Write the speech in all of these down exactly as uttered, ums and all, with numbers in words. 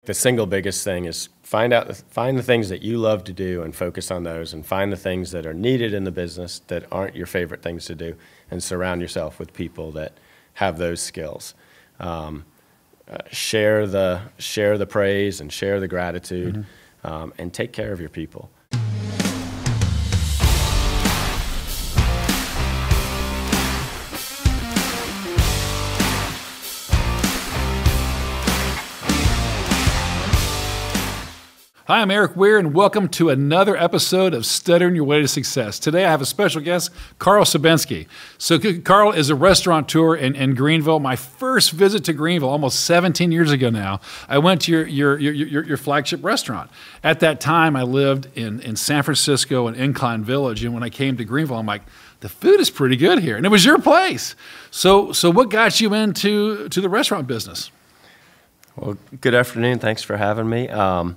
the single biggest thing is find out, find the things that you love to do and focus on those, and find the things that are needed in the business that aren't your favorite things to do, and surround yourself with people that have those skills. Um, uh, share the share the praise and share the gratitude, mm-hmm. um, and take care of your people. Hi, I'm Eric Weir, and welcome to another episode of Stuttering Your Way to Success. Today I have a special guest, Carl Sabensky. So Carl is a restaurateur in, in Greenville. My first visit to Greenville, almost seventeen years ago now, I went to your, your, your, your, your flagship restaurant. At that time, I lived in, in San Francisco and Incline Village, and when I came to Greenville, I'm like, the food is pretty good here, and it was your place. So, so what got you into to the restaurant business? Well, good afternoon. Thanks for having me. Um,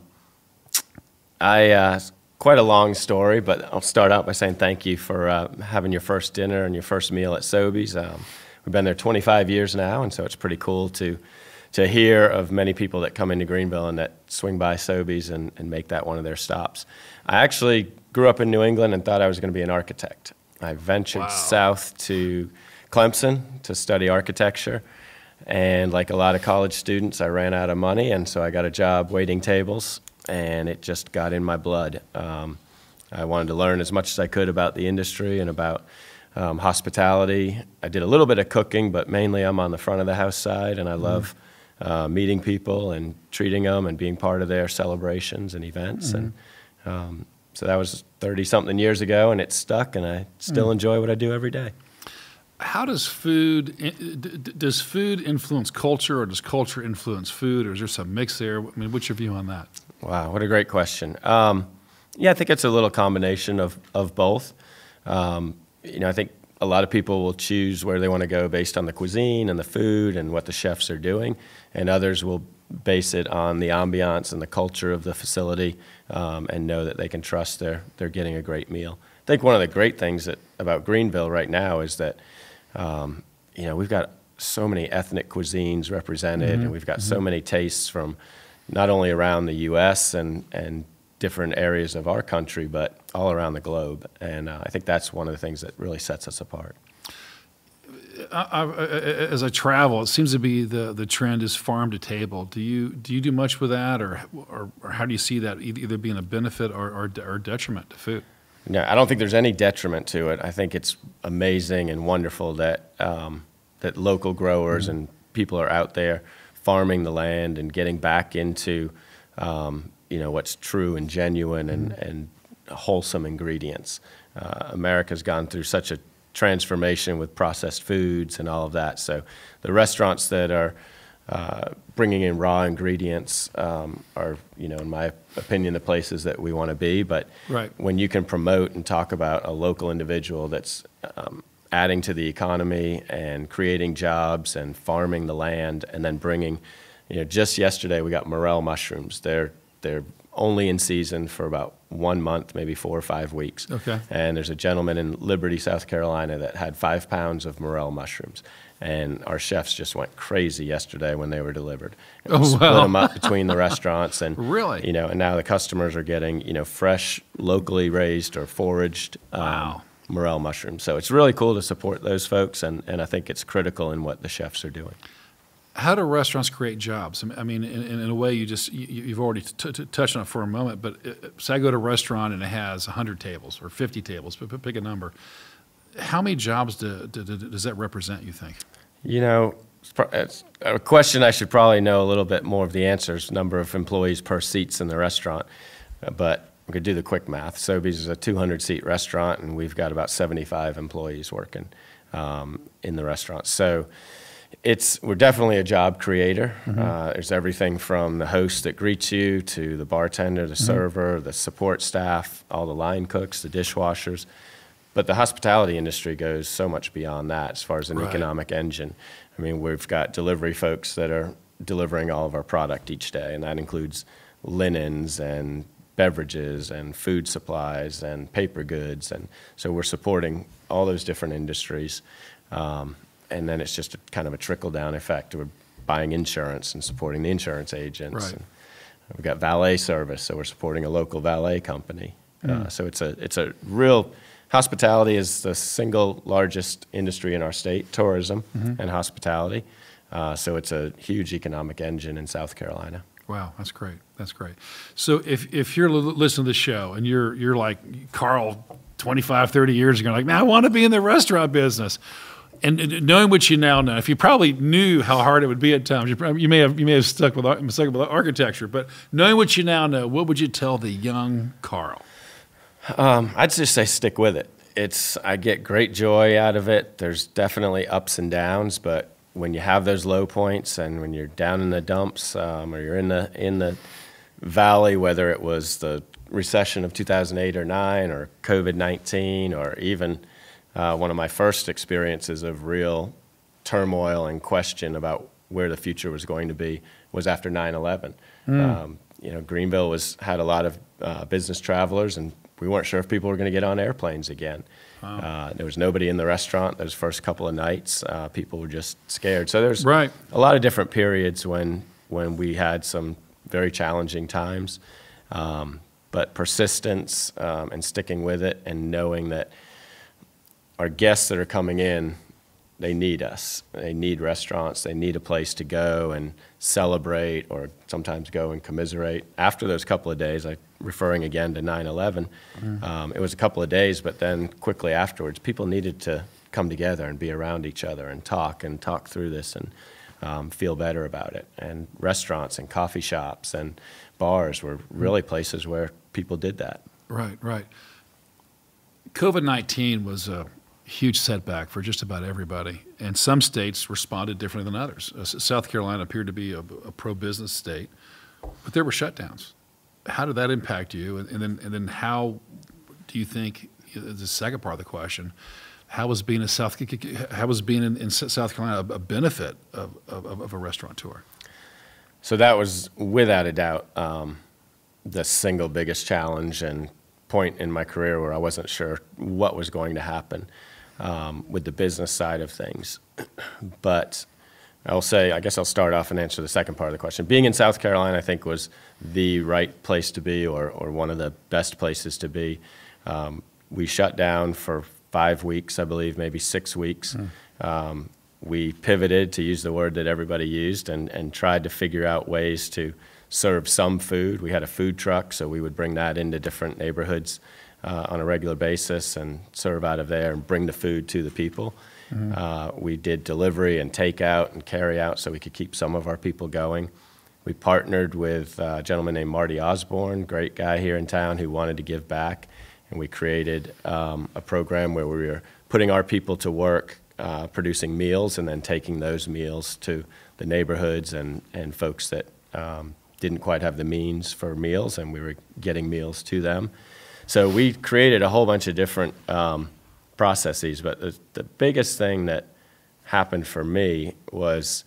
I, uh, quite a long story, but I'll start out by saying thank you for uh, having your first dinner and your first meal at Sobeys. Um, we've been there twenty-five years now, and so it's pretty cool to to hear of many people that come into Greenville and that swing by Sobeys and, and make that one of their stops. I actually grew up in New England and thought I was going to be an architect. I ventured Wow. south to Clemson to study architecture, and like a lot of college students, I ran out of money, and so I got a job waiting tables. And it just got in my blood. Um, I wanted to learn as much as I could about the industry and about um, hospitality. I did a little bit of cooking, but mainly I'm on the front of the house side, and I love mm-hmm. uh, meeting people and treating them and being part of their celebrations and events. Mm-hmm. And um, so that was thirty-something years ago, and it stuck, and I still mm-hmm. enjoy what I do every day. How does food, does food influence culture, or does culture influence food, or is there some mix there? I mean, what's your view on that? Wow, what a great question. Um, yeah, I think it's a little combination of, of both. Um, you know, I think a lot of people will choose where they want to go based on the cuisine and the food and what the chefs are doing, and others will base it on the ambiance and the culture of the facility, um, and know that they can trust they're, they're getting a great meal. I think one of the great things that, about Greenville right now is that, um, you know, we've got so many ethnic cuisines represented, mm-hmm. and we've got mm-hmm. so many tastes from not only around the U S and, and different areas of our country, but all around the globe. And uh, I think that's one of the things that really sets us apart. I, I, as I travel, it seems to be the, the trend is farm to table. Do you do you do much with that, or or, or how do you see that either being a benefit or, or, or detriment to food? No, I don't think there's any detriment to it. I think it's amazing and wonderful that um, that local growers mm-hmm. and people are out there farming the land and getting back into, um, you know, what's true and genuine and, mm-hmm. and wholesome ingredients. Uh, America's gone through such a transformation with processed foods and all of that. So the restaurants that are uh, bringing in raw ingredients um, are, you know, in my opinion, the places that we want to be. But right. when you can promote and talk about a local individual that's um, adding to the economy and creating jobs and farming the land, and then bringing, you know, just yesterday we got morel mushrooms. They're they're only in season for about one month, maybe four or five weeks. Okay. And there's a gentleman in Liberty, South Carolina, that had five pounds of morel mushrooms, and our chefs just went crazy yesterday when they were delivered. And oh, we split wow. them up between the restaurants, and really, you know, and now the customers are getting, you know, fresh, locally raised or foraged. Um, wow. morel mushrooms. So it's really cool to support those folks, and, and I think it's critical in what the chefs are doing. How do restaurants create jobs? I mean, in, in a way, you just, you, you've already t t touched on it for a moment, but it, say I go to a restaurant and it has one hundred tables or fifty tables, but pick a number. How many jobs do, do, do, does that represent, you think? You know, it's a question I should probably know a little bit more of the answers, number of employees per seats in the restaurant, but we could do the quick math. Sobeys is a two hundred seat restaurant, and we've got about seventy-five employees working um, in the restaurant. So it's we're definitely a job creator. Mm-hmm. uh, there's everything from the host that greets you to the bartender, the mm-hmm. server, the support staff, all the line cooks, the dishwashers. But the hospitality industry goes so much beyond that as far as an right. economic engine. I mean, we've got delivery folks that are delivering all of our product each day, and that includes linens and beverages and food supplies and paper goods, and so we're supporting all those different industries, um, and then it's just a, kind of a trickle-down effect. We're buying insurance and supporting the insurance agents. Right. And We've got valet service, so we're supporting a local valet company. Mm. Uh, so it's a it's a real hospitality is the single largest industry in our state, tourism mm-hmm. and hospitality. Uh, so it's a huge economic engine in South Carolina. Wow, that's great. That's great. So if if you're li- listening to the show and you're you're like Carl, twenty-five, thirty years ago, like, man, I want to be in the restaurant business. And, and knowing what you now know, if you probably knew how hard it would be at times, you, probably, you may have you may have stuck with ar- stuck with architecture. But knowing what you now know, what would you tell the young Carl? Um, I'd just say stick with it. It's I get great joy out of it. There's definitely ups and downs, but when you have those low points and when you're down in the dumps um, or you're in the in the valley, whether it was the recession of two thousand eight or nine or COVID nineteen or even uh, one of my first experiences of real turmoil and question about where the future was going to be was after nine eleven. Mm. Um, you know, Greenville was had a lot of uh, business travelers, and we weren't sure if people were going to get on airplanes again. Wow. Uh, there was nobody in the restaurant those first couple of nights. Uh, people were just scared. So there's right. a lot of different periods when when we had some very challenging times. Um, but persistence um, and sticking with it and knowing that our guests that are coming in, they need us. They need restaurants. They need a place to go and celebrate or sometimes go and commiserate. After those couple of days, I referring again to nine eleven, mm. um, it was a couple of days, but then quickly afterwards, people needed to come together and be around each other and talk and talk through this and um, feel better about it. And restaurants and coffee shops and bars were really places where people did that. Right, right. COVID nineteen was a huge setback for just about everybody, and some states responded differently than others. Uh, South Carolina appeared to be a, a pro-business state, but there were shutdowns. How did that impact you? And, and then, and then, how do you think? The second part of the question: how was being a South how was being in, in South Carolina a benefit of, of, of a restaurateur? So that was without a doubt um, the single biggest challenge and point in my career where I wasn't sure what was going to happen um, with the business side of things. But I'll say, I guess I'll start off and answer the second part of the question. Being in South Carolina, I think, was the right place to be, or, or one of the best places to be. Um, we shut down for five weeks, I believe, maybe six weeks. Mm. Um, we pivoted, to use the word that everybody used, and, and tried to figure out ways to serve some food. We had a food truck, so we would bring that into different neighborhoods uh, on a regular basis and serve out of there and bring the food to the people. Mm-hmm. Uh, we did delivery and takeout and carry out so we could keep some of our people going. We partnered with a gentleman named Marty Osborne, great guy here in town who wanted to give back, and we created um, a program where we were putting our people to work uh, producing meals and then taking those meals to the neighborhoods and, and folks that um, didn't quite have the means for meals, and we were getting meals to them. So we created a whole bunch of different um, processes, but the, the biggest thing that happened for me was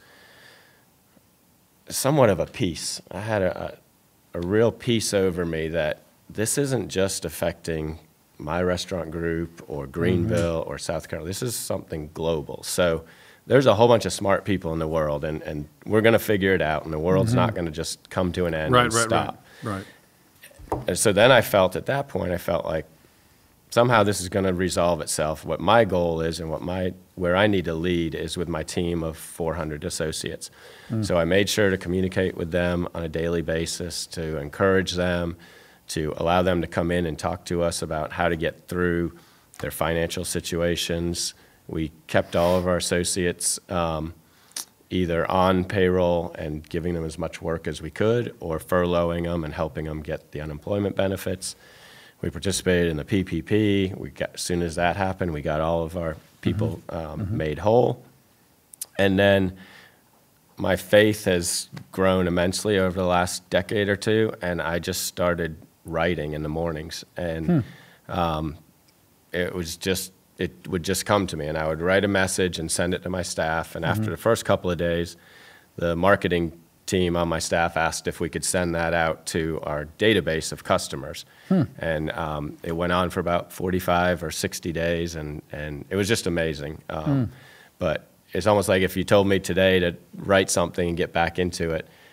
somewhat of a peace. I had a, a, a real peace over me that this isn't just affecting my restaurant group or Greenville mm-hmm. or South Carolina. This is something global. So there's a whole bunch of smart people in the world, and, and we're going to figure it out, and the world's mm-hmm. not going to just come to an end right, and right, stop. Right, right. And so then I felt at that point, I felt like somehow this is going to resolve itself. What my goal is and what my where I need to lead is with my team of four hundred associates. Mm. So I made sure to communicate with them on a daily basis, to encourage them, to allow them to come in and talk to us about how to get through their financial situations. We kept all of our associates um, either on payroll and giving them as much work as we could, or furloughing them and helping them get the unemployment benefits. We participated in the P P P. We got, as soon as that happened, we got all of our people mm-hmm. Um, mm-hmm. made whole. And then my faith has grown immensely over the last decade or two, and I just started writing in the mornings. And hmm. um, it was just, it would just come to me, and I would write a message and send it to my staff. And mm-hmm. after the first couple of days, the marketing team on my staff asked if we could send that out to our database of customers. Hmm. And um, it went on for about forty-five or sixty days, and, and it was just amazing. Um, hmm. But it's almost like if you told me today to write something and get back into it,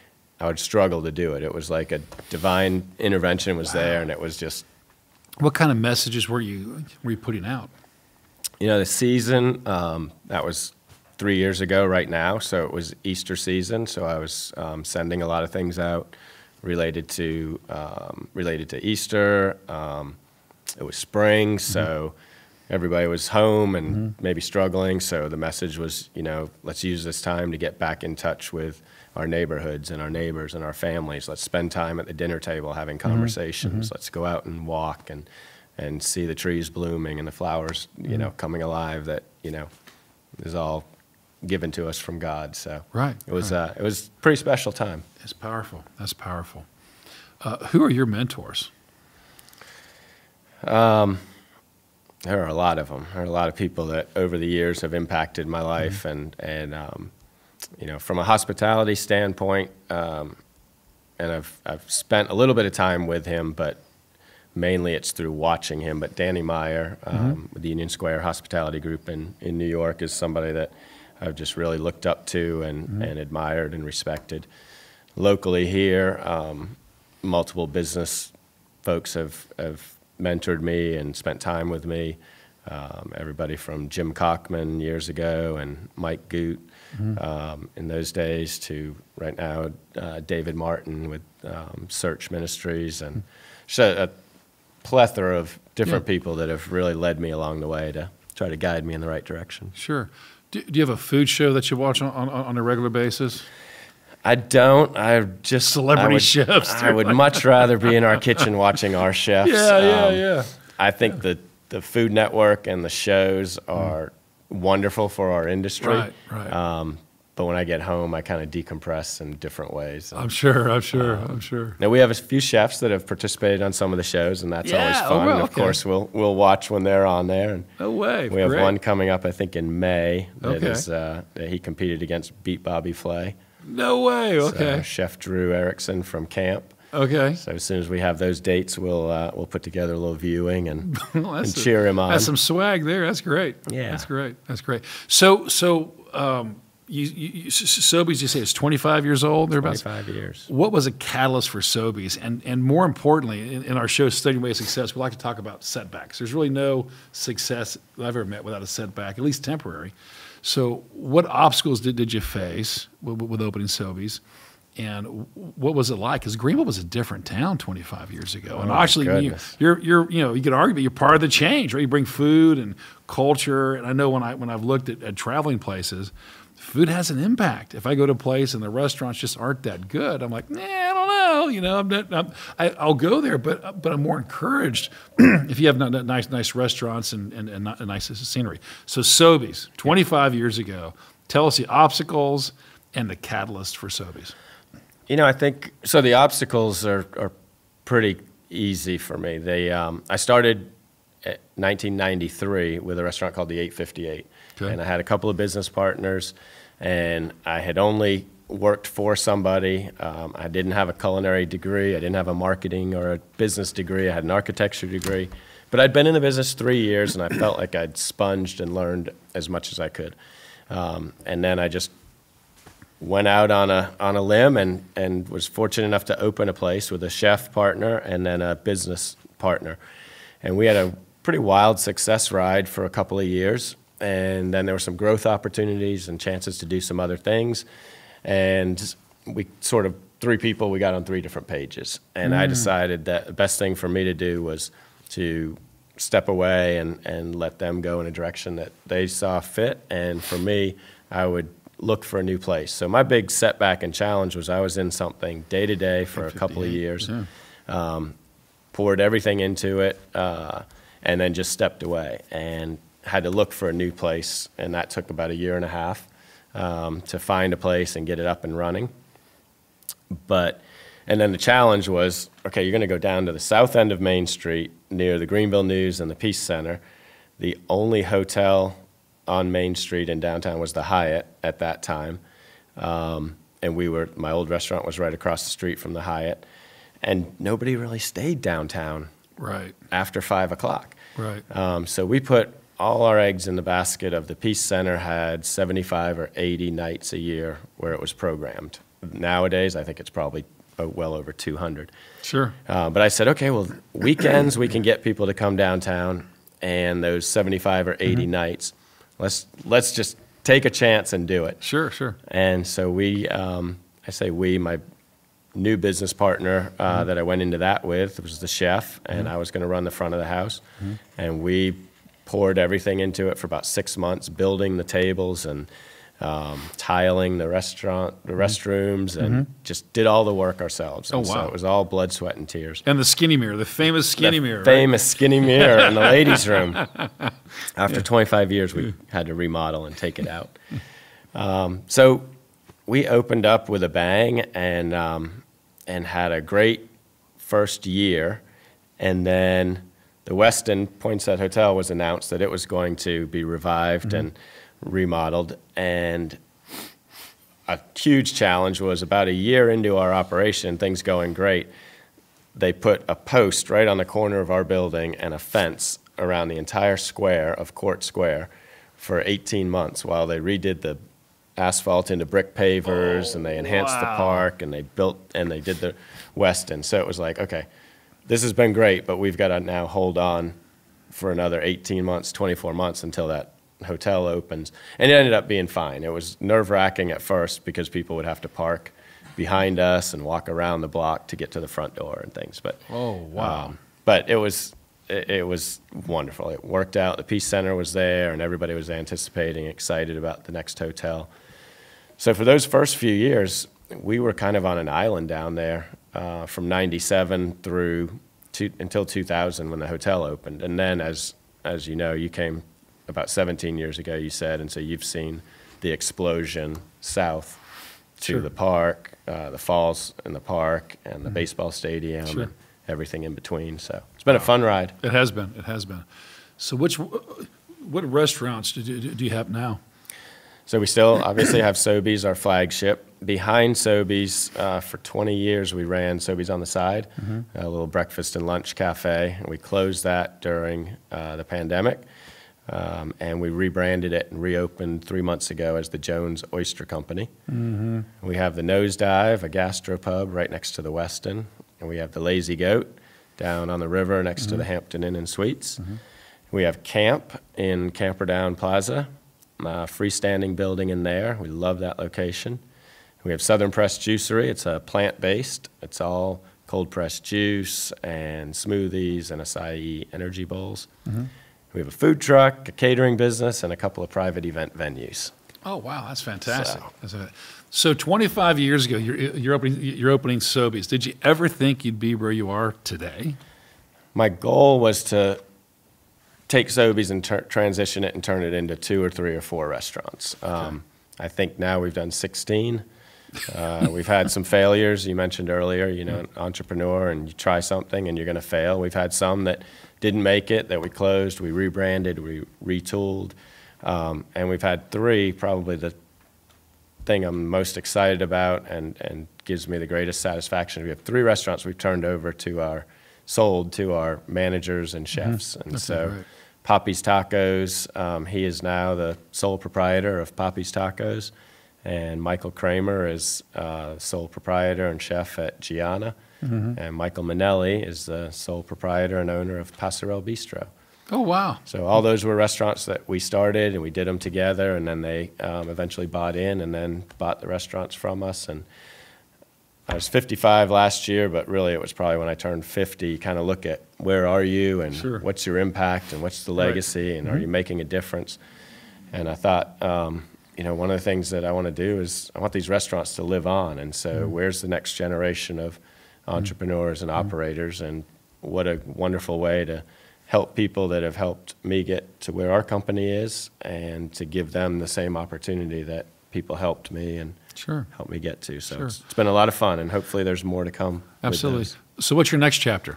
I would struggle to do it. It was like a divine intervention was there, and it was just. What kind of messages were you were you putting out? You know, the season, um, that was three years ago right now, so it was Easter season, so I was um, sending a lot of things out related to um, related to Easter. Um, it was spring, so mm-hmm. everybody was home and mm-hmm. maybe struggling, so the message was, you know, let's use this time to get back in touch with our neighborhoods and our neighbors and our families. Let's spend time at the dinner table having conversations. Mm-hmm. Let's go out and walk and and see the trees blooming and the flowers, you mm-hmm. know, coming alive. That, you know, is all given to us from God. So right, it was right. Uh, it was a pretty special time. It's powerful. That's powerful. Uh, who are your mentors? Um, there are a lot of them. There are a lot of people that over the years have impacted my life, mm-hmm. and and um, you know, from a hospitality standpoint, um, and I've I've spent a little bit of time with him, but mainly it's through watching him. But Danny Meyer, um, mm-hmm. with the Union Square Hospitality Group in in New York, is somebody that I've just really looked up to and mm-hmm. and admired and respected. Locally here, um, multiple business folks have have mentored me and spent time with me. Um, everybody from Jim Cockman years ago and Mike Goot mm-hmm. um, in those days to right now uh, David Martin with um, Search Ministries, and mm-hmm. just a, a plethora of different yeah. people that have really led me along the way to try to guide me in the right direction. Sure. Do, do you have a food show that you watch on, on, on a regular basis? I don't. I just celebrity I would, chefs. I would much rather be in our kitchen watching our chefs. Yeah, yeah, um, yeah. I think yeah. the the Food Network and the shows are mm. wonderful for our industry. Right, right. Um, but when I get home, I kind of decompress in different ways. I'm sure. I'm sure. Um, I'm sure. Now we have a few chefs that have participated on some of the shows, and that's yeah, always fun. oh, well, and of okay. course, we'll we'll watch when they're on there. And no way. we have Great. one coming up, I think, in May. That okay. is uh, that he competed against Beat Bobby Flay. No way. Okay. So, Chef Drew Erickson from Camp. Okay. So as soon as we have those dates, we'll uh, we'll put together a little viewing and, well, and cheer a, him on. That's some swag there. That's great. Yeah. That's great. That's great. So so um, you, you, Sobeys, you say it's twenty-five years old. Thereabouts. twenty-five years. What was a catalyst for Sobeys? And and more importantly, in, in our show, Studying Your Way to Success, we like to talk about setbacks. There's really no success that I've ever met without a setback, at least temporary. So what obstacles did, did you face with, with opening Sobeys? And what was it like? Because Greenville was a different town twenty-five years ago. And oh actually, you, you're, you're, you know, you could argue, but you're part of the change, right? You bring food and culture. And I know when I when I've looked at, at traveling places, food has an impact. If I go to a place and the restaurants just aren't that good, I'm like, nah, I don't know. You know, I'm not, I'm, I, I'll go there, but but I'm more encouraged if you have nice nice restaurants and and, and, and nice scenery. So Sobeys, twenty-five years ago, tell us the obstacles and the catalyst for Sobeys. You know, I think, so the obstacles are, are pretty easy for me. They, um, I started in nineteen ninety-three with a restaurant called the eight fifty-eight. Okay. And I had a couple of business partners, and I had only worked for somebody. Um, I didn't have a culinary degree. I didn't have a marketing or a business degree. I had an architecture degree. But I'd been in the business three years, and I felt like I'd sponged and learned as much as I could. Um, and then I just went out on a on a limb and and was fortunate enough to open a place with a chef partner and then a business partner, and we had a pretty wild success ride for a couple of years, and then there were some growth opportunities and chances to do some other things, and we sort of three people we got on three different pages, and mm. I decided that the best thing for me to do was to step away and and let them go in a direction that they saw fit, and for me, I would look for a new place. So my big setback and challenge was I was in something day to day for a couple of years, yeah. um, poured everything into it, uh, and then just stepped away and had to look for a new place. And that took about a year and a half um, to find a place and get it up and running. But, and then the challenge was, okay, you're going to go down to the south end of Main Street near the Greenville News and the Peace Center. The only hotel on Main Street in downtown was the Hyatt at that time. Um, and we were, my old restaurant was right across the street from the Hyatt. And nobody really stayed downtown right after five o'clock. Right. Um, so we put all our eggs in the basket of the Peace Center had seventy-five or eighty nights a year where it was programmed. nowadays, I think it's probably uh, well over two hundred. Sure. Uh, but I said, okay, well, weekends we can get people to come downtown, and those seventy-five or eighty mm-hmm. nights, let's let's just take a chance and do it. Sure, sure. And so we, um, I say we, my new business partner uh, mm-hmm. that I went into that with was the chef, and mm-hmm. I was going to run the front of the house. Mm-hmm. And we poured everything into it for about six months, building the tables and um, tiling the restaurant, the restrooms, and mm-hmm. just did all the work ourselves. Oh, and wow. So it was all blood, sweat, and tears. And the skinny mirror, the famous skinny the mirror. famous right? skinny mirror in the ladies' room. After yeah. twenty-five years, we had to remodel and take it out. Um, so we opened up with a bang and um, and had a great first year. And then the Westin Poinsett Hotel was announced that it was going to be revived mm-hmm. and remodeled. And a huge challenge was about a year into our operation, things going great, they put a post right on the corner of our building and a fence around the entire square of Court Square for eighteen months while they redid the asphalt into brick pavers, oh, and they enhanced wow. the park, and they built and they did the Westin. So it was like, okay, this has been great, but we've got to now hold on for another eighteen months, twenty-four months until that hotel opens. And it ended up being fine. It was nerve-wracking at first because people would have to park behind us and walk around the block to get to the front door and things. But oh wow! Um, but it was it, it was wonderful. It worked out. The Peace Center was there, and everybody was anticipating, excited about the next hotel. So for those first few years, we were kind of on an island down there uh, from ninety-seven through to, until two thousand when the hotel opened. And then, as as you know, you came about seventeen years ago, you said, and so you've seen the explosion south to sure. the park, uh, the falls in the park, and the mm-hmm. baseball stadium, sure. and everything in between. So it's been wow. a fun ride. It has been. It has been. So which, what restaurants do, do, do you have now? So we still obviously have Sobeys, our flagship. Behind Sobeys, uh, for twenty years, we ran Sobeys on the Side, mm-hmm. a little breakfast and lunch cafe. And we closed that during uh, the pandemic. Um, and we rebranded it and reopened three months ago as the Jones Oyster Company. Mm-hmm. We have the Nosedive, a gastropub right next to the Westin. And we have the Lazy Goat down on the river next mm-hmm. to the Hampton Inn and Suites. Mm-hmm. We have Camp in Camperdown Plaza, a freestanding building in there. We love that location. We have Southern Pressed Juicery. It's a plant-based. It's all cold-pressed juice and smoothies and acai energy bowls. Mm-hmm. We have a food truck, a catering business, and a couple of private event venues. Oh, wow, that's fantastic. So, that's a, so twenty-five years ago, you're, you're, opening, you're opening Sobeys. Did you ever think you'd be where you are today? My goal was to take Sobeys and ter- transition it and turn it into two or three or four restaurants. Um, okay. I think now we've done sixteen. Uh, we've had some failures. You mentioned earlier, you know, an entrepreneur, and you try something and you're going to fail. We've had some that didn't make it, that we closed, we rebranded, we retooled. Um, and we've had three, probably the thing I'm most excited about and, and gives me the greatest satisfaction. We have three restaurants we've turned over to our, sold to our managers and chefs. Mm-hmm. And That's so right. Poppy's Tacos, um, he is now the sole proprietor of Poppy's Tacos. And Michael Kramer is uh, sole proprietor and chef at Gianna. Mm-hmm. And Michael Manelli is the sole proprietor and owner of Passerelle Bistro. Oh, wow. So all those were restaurants that we started, and we did them together, and then they um, eventually bought in and then bought the restaurants from us. And I was fifty-five last year, but really it was probably when I turned fifty, you kind of look at where are you and sure. what's your impact and what's the legacy right. and mm-hmm. are you making a difference? And I thought, um, you know, one of the things that I want to do is I want these restaurants to live on. And so mm-hmm. where's the next generation of entrepreneurs and mm-hmm. operators? And what a wonderful way to help people that have helped me get to where our company is and to give them the same opportunity that people helped me and sure. helped me get to. So sure. it's, it's been a lot of fun, and hopefully there's more to come. Absolutely. So what's your next chapter?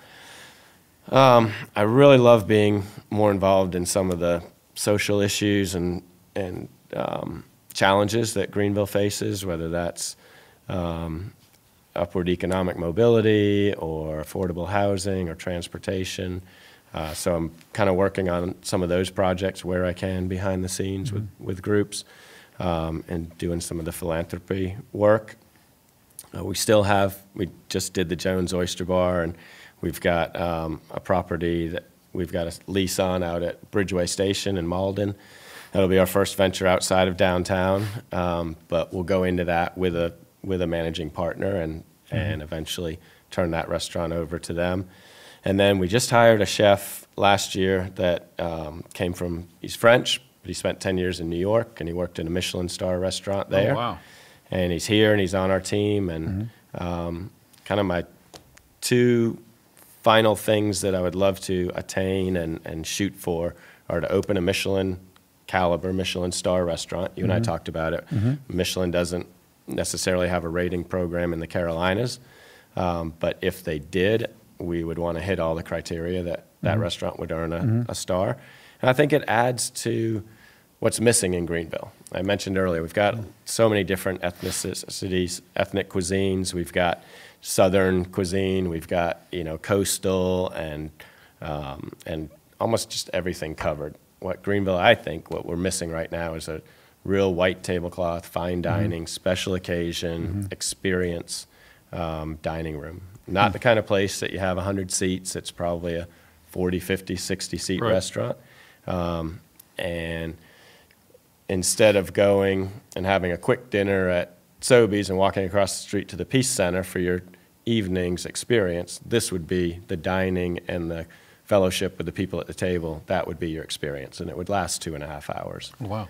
Um, I really love being more involved in some of the social issues and, and um, challenges that Greenville faces, whether that's um, upward economic mobility or affordable housing or transportation. Uh, so I'm kind of working on some of those projects where I can behind the scenes mm-hmm. with, with groups um, and doing some of the philanthropy work. Uh, we still have, we just did the Jones Oyster Bar, and we've got um, a property that we've got a lease on out at Bridgeway Station in Malden. That'll be our first venture outside of downtown, um, but we'll go into that with a with a managing partner and mm-hmm. and eventually turn that restaurant over to them. And then we just hired a chef last year that um, came from, he's French, but he spent ten years in New York, and he worked in a Michelin star restaurant there. Oh, wow. And he's here, and he's on our team, and mm-hmm. um, kind of my two final things that I would love to attain and, and shoot for are to open a Michelin caliber, Michelin star restaurant. You mm-hmm. and I talked about it. Mm-hmm. Michelin doesn't necessarily have a rating program in the Carolinas, um, but if they did, we would want to hit all the criteria that that mm-hmm. restaurant would earn a, mm-hmm. a star. And I think it adds to what's missing in Greenville. I mentioned earlier, we've got mm-hmm. so many different ethnicities, ethnic cuisines. We've got Southern cuisine, we've got, you know, coastal, and um, and almost just everything covered. What Greenville, I think, what we're missing right now is a real white tablecloth, fine dining, mm-hmm. special occasion, mm-hmm. experience um, dining room. Not mm-hmm. the kind of place that you have one hundred seats. It's probably a forty, fifty, sixty seat right. restaurant. Um, and instead of going and having a quick dinner at Sobeys and walking across the street to the Peace Center for your evening's experience, this would be the dining and the fellowship with the people at the table. That would be your experience, and it would last two and a half hours. Wow.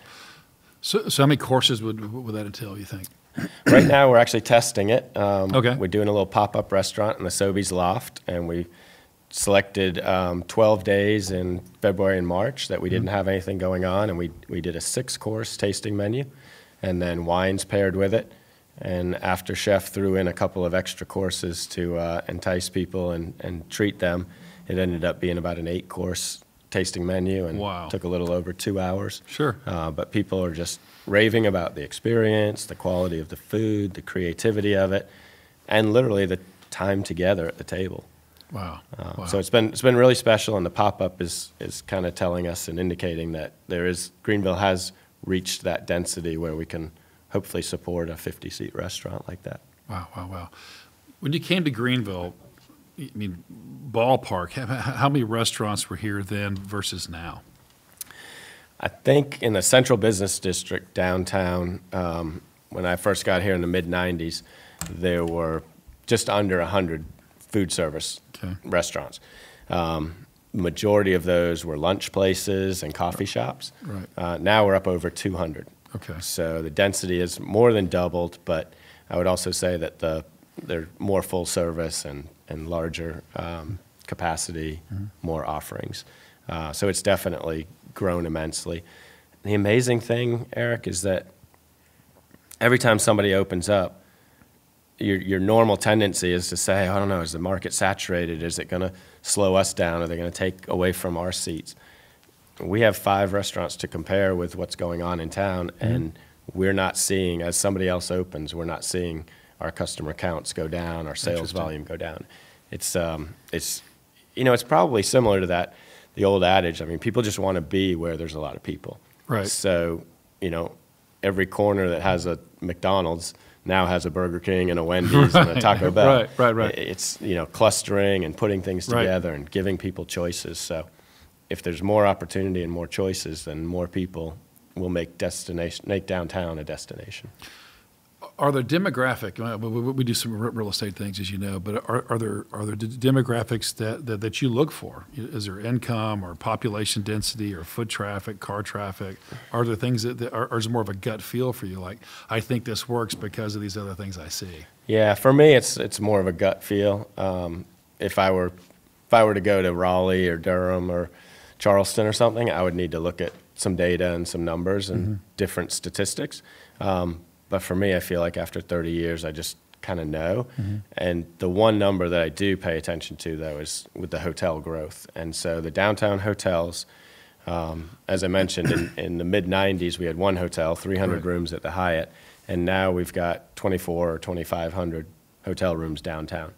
So, so how many courses would, would that entail, you think? Right now, we're actually testing it. Um, okay. We're doing a little pop-up restaurant in the Sobeys Loft, and we selected um, twelve days in February and March that we didn't have anything going on, and we, we did a six-course tasting menu, and then wines paired with it. And after Chef threw in a couple of extra courses to uh, entice people and, and treat them, it ended up being about an eight-course tasting menu, and wow. took a little over two hours. Sure. Uh, but people are just raving about the experience, the quality of the food, the creativity of it, and literally the time together at the table. Wow. Uh, wow. So it's been it's been really special, and the pop-up is is kind of telling us and indicating that there is Greenville has reached that density where we can hopefully support a fifty seat restaurant like that. Wow, wow, wow. When you came to Greenville, I mean, ballpark, how, how many restaurants were here then versus now? I think in the central business district downtown, um, when I first got here in the mid nineties, there were just under one hundred food service okay. restaurants. Um, majority of those were lunch places and coffee shops. Right. Uh, now we're up over two hundred. Okay. So the density is more than doubled, but I would also say that the they're more full service and, and larger um, capacity, mm-hmm. more offerings. Uh, so it's definitely grown immensely. The amazing thing, Eric, is that every time somebody opens up, your your normal tendency is to say, I don't know, is the market saturated? Is it going to slow us down? Are they going to take away from our seats? We have five restaurants to compare with what's going on in town, mm-hmm. and we're not seeing, as somebody else opens, we're not seeing our customer counts go down, our sales volume go down. It's, um, it's, you know, it's probably similar to that, the old adage. I mean, people just want to be where there's a lot of people. Right. So, you know, every corner that has a McDonald's now has a Burger King and a Wendy's right. and a Taco Bell. Right, right, right. It's, you know, clustering and putting things together right. and giving people choices. So if there's more opportunity and more choices, then more people will make destination, make downtown a destination. Are there demographic? We do some real estate things, as you know, but are, are there are there demographics that, that that you look for? Is there income or population density or foot traffic, car traffic? Are there things that, that are, or is it more of a gut feel for you? Like, I think this works because of these other things I see. Yeah, for me, it's it's more of a gut feel. Um, if I were if I were to go to Raleigh or Durham or Charleston or something, I would need to look at some data and some numbers and mm-hmm. different statistics. Um, But for me, I feel like after thirty years, I just kind of know. Mm-hmm. And the one number that I do pay attention to, though, is with the hotel growth. And so the downtown hotels, um, as I mentioned, in, in the mid nineties, we had one hotel, three hundred right. rooms at the Hyatt. And now we've got twenty-four or twenty-five hundred hotel rooms downtown.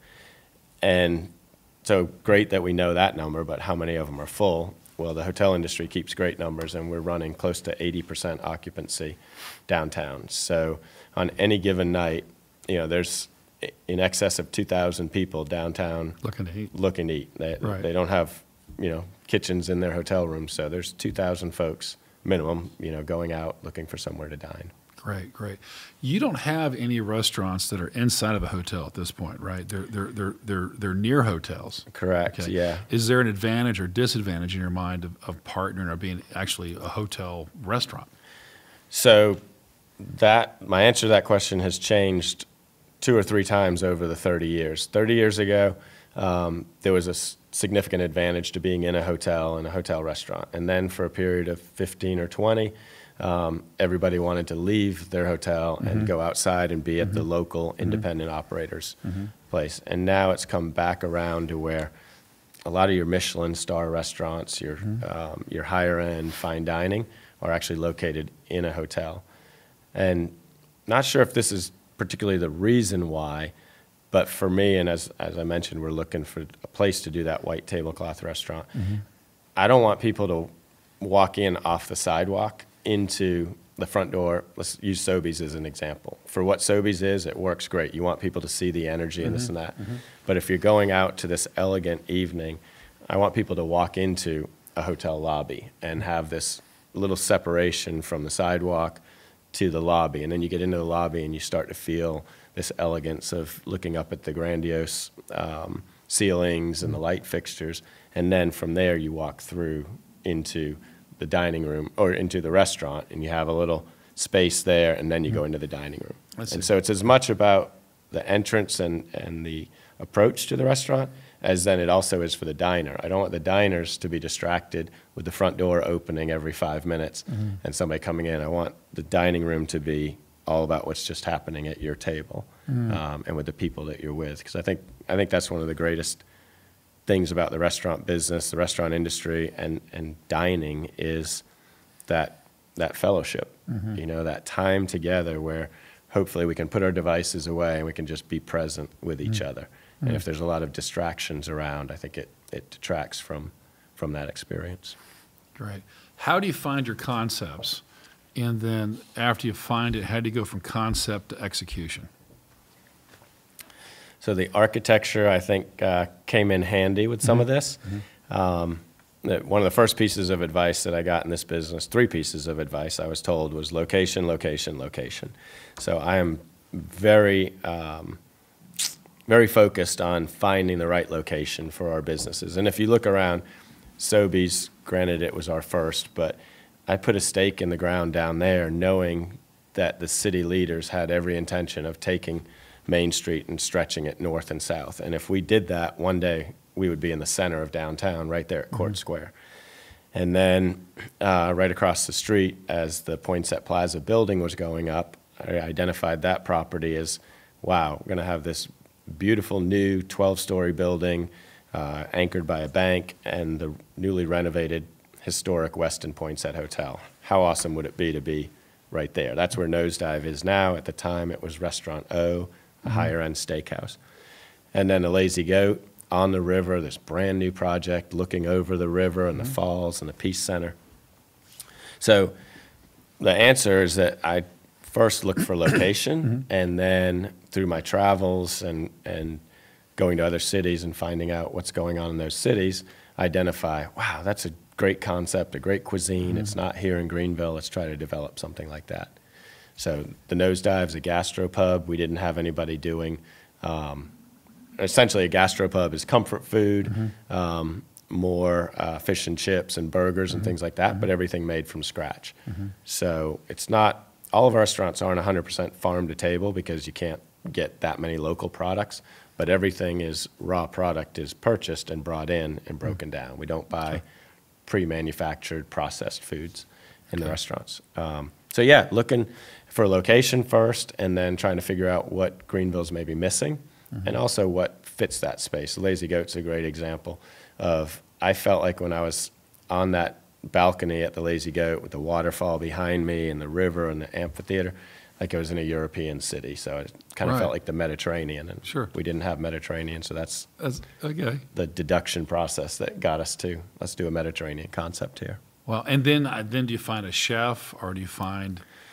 And so great that we know that number, but how many of them are full? Well, the hotel industry keeps great numbers, and we're running close to eighty percent occupancy downtown. So on any given night, you know, there's in excess of two thousand people downtown Looking to eat. looking to eat. They, Right. they don't have, you know, kitchens in their hotel rooms, so there's two thousand folks minimum, you know, going out looking for somewhere to dine. Great, great. You don't have any restaurants that are inside of a hotel at this point, right? They're they're they're they're they're near hotels. Correct, Okay. yeah. Is there an advantage or disadvantage in your mind of, of partnering or being actually a hotel restaurant? So that, my answer to that question has changed two or three times over the thirty years. thirty years ago, um, there was a s- significant advantage to being in a hotel and a hotel restaurant. And then for a period of fifteen or twenty, um, everybody wanted to leave their hotel and go outside and be at the local independent operators place. And now it's come back around to where a lot of your Michelin star restaurants, your, um, your higher end fine dining are actually located in a hotel. And not sure if this is particularly the reason why, but for me, and as, as I mentioned, we're looking for a place to do that white tablecloth restaurant. I don't want people to walk in off the sidewalk into the front door. Let's use Sobeys as an example. For what Sobeys is, it works great. You want people to see the energy and this and that. But if you're going out to this elegant evening, I want people to walk into a hotel lobby and have this little separation from the sidewalk to the lobby. And then you get into the lobby and you start to feel this elegance of looking up at the grandiose um, ceilings and the light fixtures. And then from there you walk through into the dining room or into the restaurant, and you have a little space there, and then you go into the dining room. I see. And so it's as much about the entrance and, and the approach to the restaurant as then it also is for the diner. I don't want the diners to be distracted with the front door opening every five minutes and somebody coming in. I want the dining room to be all about what's just happening at your table um, and with the people that you're with. Because I think, I think that's one of the greatest things about the restaurant business, the restaurant industry, and, and dining is that, that fellowship, you know, that time together where hopefully we can put our devices away and we can just be present with each other. And if there's a lot of distractions around, I think it, it detracts from, from that experience. Great. How do you find your concepts? And then after you find it, how do you go from concept to execution? So the architecture, I think, uh, came in handy with some of this. Um, that one of the first pieces of advice that I got in this business, three pieces of advice I was told, was location, location, location. So I am very, um, very focused on finding the right location for our businesses. And if you look around, Sobeys, granted it was our first, but I put a stake in the ground down there knowing that the city leaders had every intention of taking Main Street and stretching it north and south. And if we did that, one day we would be in the center of downtown, right there at Court Square. And then uh, right across the street, as the Poinsett Plaza building was going up, I identified that property as, wow, we're going to have this beautiful new twelve-story building uh, anchored by a bank and the newly renovated historic Westin Poinsett Hotel. How awesome would it be to be right there? That's where Nosedive is now. At the time, it was Restaurant O, a higher-end steakhouse. And then the Lazy Goat on the river, this brand-new project looking over the river and the falls and the Peace Center. So the answer is that I first look for location, and then through my travels and, and going to other cities and finding out what's going on in those cities, identify, wow, that's a great concept, a great cuisine. It's not here in Greenville. Let's try to develop something like that. So the Nosedive's a gastropub. We didn't have anybody doing, um, essentially a gastropub is comfort food, um, more uh, fish and chips and burgers and things like that, but everything made from scratch. So it's not, all of our restaurants aren't one hundred percent farm to table because you can't get that many local products, but everything is raw product is purchased and brought in and broken down. We don't buy pre-manufactured processed foods in the restaurants. Um, so yeah, looking for a location first and then trying to figure out what Greenville's maybe missing and also what fits that space. Lazy Goat's a great example of, I felt like when I was on that balcony at the Lazy Goat with the waterfall behind me and the river and the amphitheater, like I was in a European city. So it kind of Right. felt like the Mediterranean. And Sure. we didn't have Mediterranean, so that's That's, okay. the deduction process that got us to, let's do a Mediterranean concept here. Well, and then uh, then do you find a chef or do you find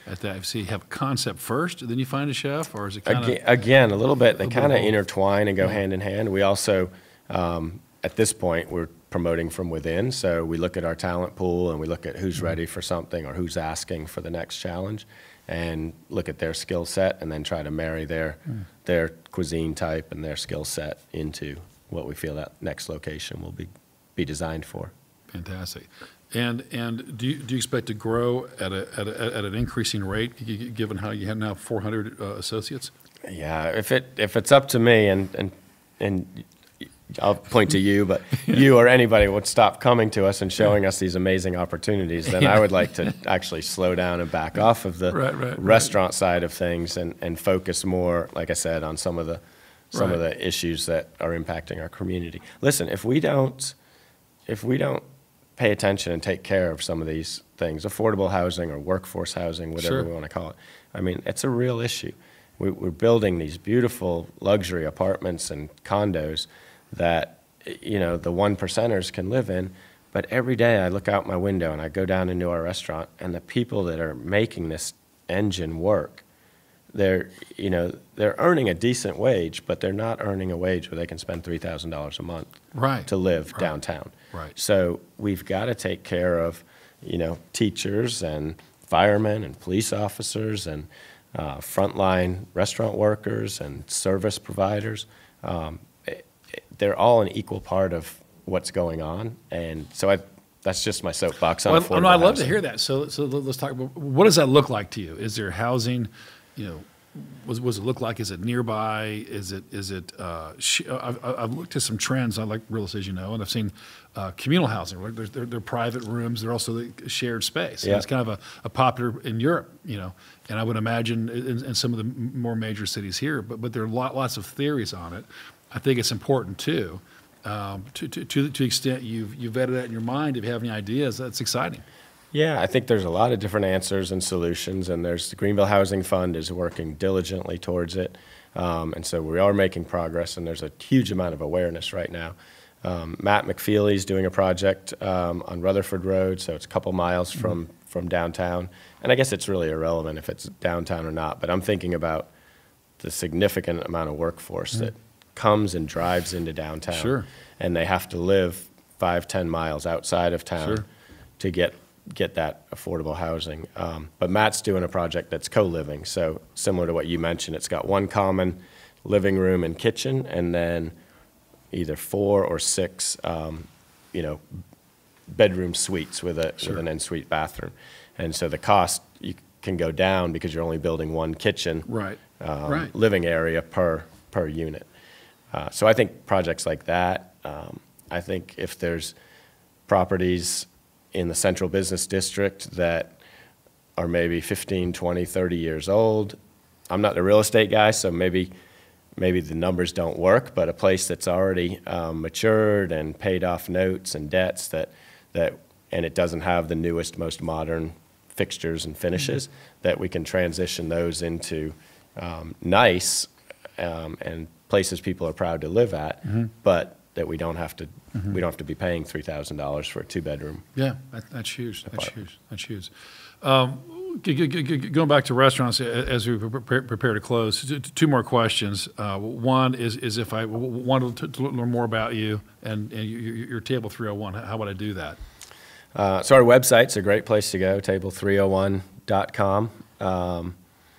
at that? So you have a concept first, then you find a chef, or is it kind Again, of again, a little bit. They little bit kind of of both. intertwine and go hand in hand. We also, um, at this point, we're promoting from within. So we look at our talent pool and we look at who's ready for something or who's asking for the next challenge, and look at their skill set, and then try to marry their their cuisine type and their skill set into what we feel that next location will be be designed for. Fantastic. And and do you, do you expect to grow at a, at a at an increasing rate, g- g- given how you have now four hundred uh, associates? Yeah, if it if it's up to me, and and and I'll point to you, but you or anybody would stop coming to us and showing us these amazing opportunities, then I would like to actually slow down and back off of the Right, right, restaurant side of things and, and focus more, like I said, on some of the some of Right. the issues that are impacting our community. Listen, if we don't if we don't pay attention and take care of some of these things, affordable housing or workforce housing, whatever Sure. we want to call it, I mean, it's a real issue. We, we're building these beautiful luxury apartments and condos that, you know, the one percenters can live in, but every day I look out my window and I go down into our restaurant, and the people that are making this engine work, they're, you know, they're earning a decent wage, but they're not earning a wage where they can spend three thousand dollars a month Right. to live Right. downtown. Right. So we've got to take care of, you know, teachers and firemen and police officers and uh, frontline restaurant workers and service providers. Um, it, it, they're all an equal part of what's going on, and so I, that's just my soapbox on Well, affordable no, I'd love to housing. hear that. So, so let- let's talk about what does that look like to you? Is there housing? You know, what does it look like? Is it nearby? Is it is it? Uh, sh- I've, I've looked at some trends. I like real estate, as you know, and I've seen uh, communal housing. Where they're, they're, they're private rooms. They're also the shared space. And Yeah. it's kind of a, a popular in Europe, you know, and I would imagine in, in some of the m- more major cities here. But but there are lot, lots of theories on it. I think it's important too. Um, to, to, to, to the extent you've, you've vetted that in your mind, if you have any ideas, that's exciting. Yeah, I think there's a lot of different answers and solutions, and there's the Greenville Housing Fund is working diligently towards it, um, and so we are making progress, and there's a huge amount of awareness right now. Um, Matt McFeely's doing a project um, on Rutherford Road, so it's a couple miles from, from downtown, and I guess it's really irrelevant if it's downtown or not, but I'm thinking about the significant amount of workforce that comes and drives into downtown. Sure. And they have to live five, ten miles outside of town Sure. to get get that affordable housing. Um, but Matt's doing a project that's co-living, so similar to what you mentioned, it's got one common living room and kitchen, and then either four or six, um, you know, bedroom suites with a Sure. with an en-suite bathroom, and so the cost you can go down because you're only building one kitchen, Right. um, Right. living area per per unit. Uh, so I think projects like that. Um, I think if there's properties in the central business district that are maybe fifteen, twenty, thirty years old. I'm not a real estate guy, so maybe maybe the numbers don't work, but a place that's already um, matured and paid off notes and debts that, that and it doesn't have the newest, most modern fixtures and finishes, that we can transition those into um, nice um, and places people are proud to live at, but that we don't have to we don't have to be paying three thousand dollars for a two bedroom. Yeah, that, that's huge. That's huge. That's huge. Um, g- g- g- g- going back to restaurants a- as we prepare, prepare to close, t- t- two more questions. Uh, one is is if I w- w- wanted to, to learn more about you and, and your, your your Table three oh one, how would I do that? Uh, so our website's a great place to go, table three oh one dot com. Um,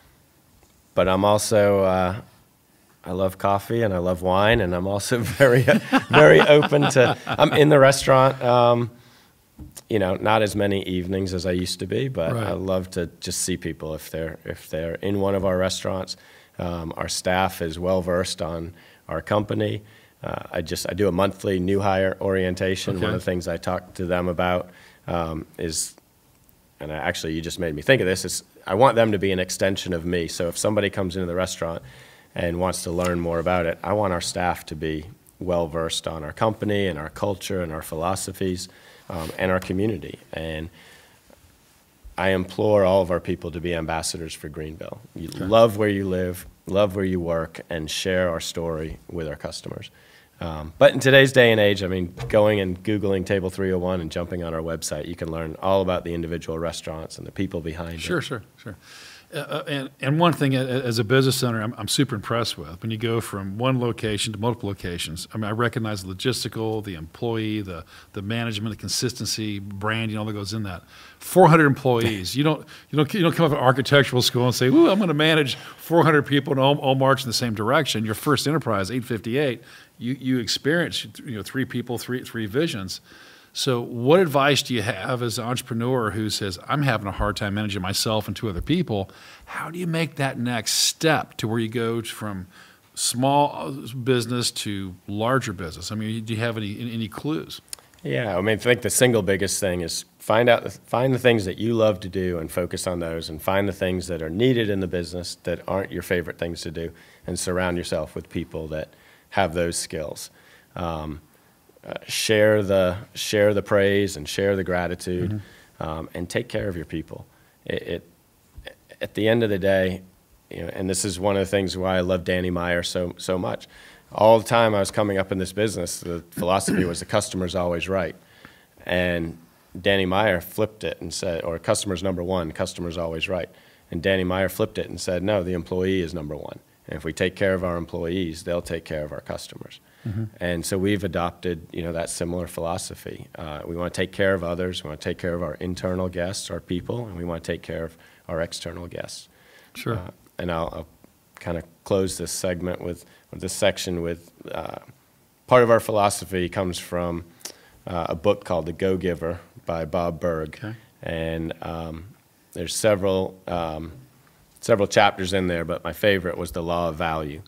but I'm also uh, I love coffee and I love wine, and I'm also very, very open to. I'm in the restaurant, um, you know, not as many evenings as I used to be, but Right. I love to just see people if they're if they're in one of our restaurants. Um, our staff is well versed on our company. Uh, I just I do a monthly new hire orientation. One Okay. of the things I talk to them about um, is, and I, actually you just made me think of this, is I want them to be an extension of me. So if somebody comes into the restaurant and wants to learn more about it, I want our staff to be well versed on our company and our culture and our philosophies um, and our community. And I implore all of our people to be ambassadors for Greenville. You love where you live, love where you work, and share our story with our customers. Um, but in today's day and age, I mean, going and Googling Table three oh one and jumping on our website, you can learn all about the individual restaurants and the people behind Sure, it. sure, sure. Uh, and, and one thing, uh, as a business owner, I'm, I'm super impressed with, when you go from one location to multiple locations, I mean, I recognize the logistical, the employee, the, the management, the consistency, branding, all that goes in that. four hundred employees. You don't, you don't, you don't come up at architectural school and say, ooh, I'm going to manage four hundred people and all, all march in the same direction. Your first enterprise, eight fifty-eight, you, you experience, you know, three people, three, three visions. So what advice do you have as an entrepreneur who says, I'm having a hard time managing myself and two other people? How do you make that next step to where you go from small business to larger business? I mean, do you have any, any clues? Yeah, I mean, I think the single biggest thing is find out, find the things that you love to do and focus on those, and find the things that are needed in the business that aren't your favorite things to do, and surround yourself with people that have those skills. Um, Uh, share the share the praise and share the gratitude, mm-hmm. um, and take care of your people. It, it at the end of the day, you know, and this is one of the things why I love Danny Meyer so so much. All the time I was coming up in this business, the philosophy was the customer's always right, and Danny Meyer flipped it and said, or customer's number one, customer's always right, and Danny Meyer flipped it and said, no, the employee is number one, and if we take care of our employees, they'll take care of our customers. Mm-hmm. And so we've adopted, you know, that similar philosophy. Uh, we want to take care of others. We want to take care of our internal guests, our people, and we want to take care of our external guests. Sure. Uh, and I'll, I'll kind of close this segment with, with this section with uh, part of our philosophy comes from uh, a book called The Go-Giver by Bob Burg. Okay. And um, there's several um, several chapters in there, but my favorite was the law of value.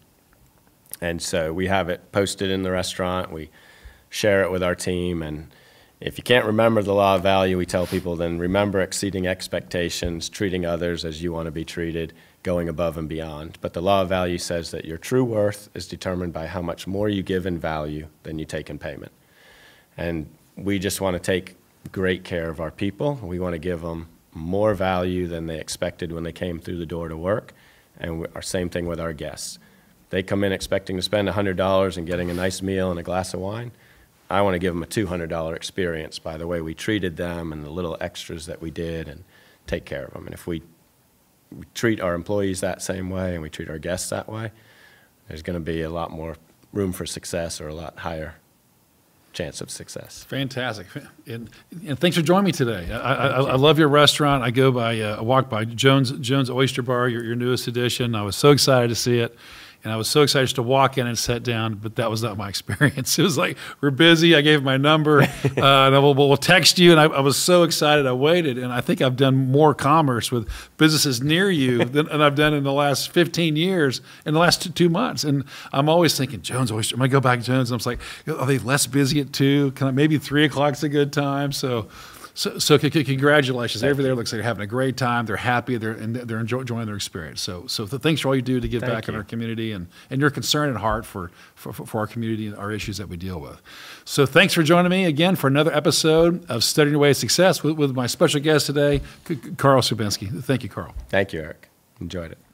And so we have it posted in the restaurant. We share it with our team. And if you can't remember the law of value, we tell people then remember exceeding expectations, treating others as you want to be treated, going above and beyond. But the law of value says that your true worth is determined by how much more you give in value than you take in payment. And we just want to take great care of our people. We want to give them more value than they expected when they came through the door to work. And our same thing with our guests. They come in expecting to spend one hundred dollars and getting a nice meal and a glass of wine. I want to give them a two hundred dollar experience by the way we treated them and the little extras that we did, and take care of them. And if we, we treat our employees that same way and we treat our guests that way, there's going to be a lot more room for success, or a lot higher chance of success. Fantastic. And, and thanks for joining me today. I, I, I love your restaurant. I go by, uh, I walk by Jones, Jones Oyster Bar, your, your newest addition. I was so excited to see it. And I was so excited just to walk in and sit down, but that was not my experience. It was like, we're busy. I gave my number, uh, and I will, we'll text you. And I, I was so excited. I waited, and I think I've done more commerce with businesses near you than, than I've done in the last fifteen years, in the last two, two months. And I'm always thinking, Jones Oyster, am I go back to Jones? And I'm like, are they less busy at two? Can I, maybe three o'clock's a good time? So. So, so c- c- congratulations. Everybody there looks like they're having a great time. They're happy. They're and they're enjoy- enjoying their experience. So, so th- thanks for all you do to give Thank back you. in our community, and, and your concern and heart for, for, for our community and our issues that we deal with. So thanks for joining me again for another episode of Studying Your Way to Success with, with my special guest today, C- Carl Subenski. Thank you, Carl. Thank you, Eric. Enjoyed it.